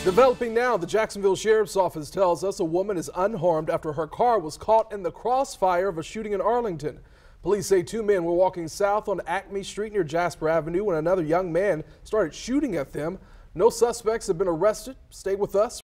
Developing now, the Jacksonville Sheriff's Office tells us a woman is unharmed after her car was caught in the crossfire of a shooting in Arlington. Police say two men were walking south on Acme Street near Jasper Avenue when another young man started shooting at them. No suspects have been arrested. Stay with us.